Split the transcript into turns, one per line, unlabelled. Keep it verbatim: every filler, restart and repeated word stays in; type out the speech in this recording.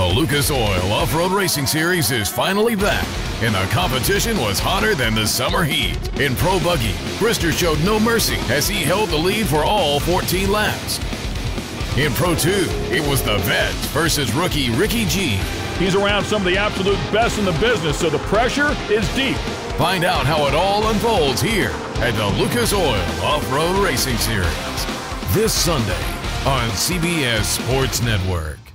The Lucas Oil Off-Road Racing Series is finally back, and the competition was hotter than the summer heat. In Pro Buggy, Brister showed no mercy as he held the lead for all fourteen laps. In Pro two, it was the vet versus rookie Ricky G.
He's around some of the absolute best in the business, so the pressure is deep.
Find out how it all unfolds here at the Lucas Oil Off-Road Racing Series this Sunday on C B S Sports Network.